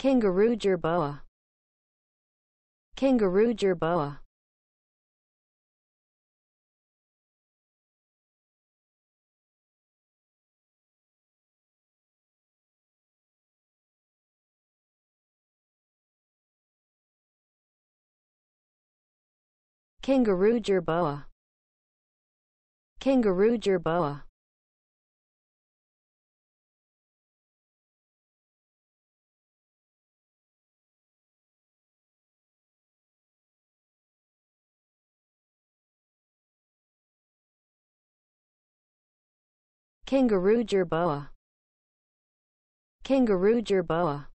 Kangaroo jerboa. Kangaroo jerboa. Kangaroo jerboa. Kangaroo jerboa. Kangaroo jerboa. Kangaroo jerboa.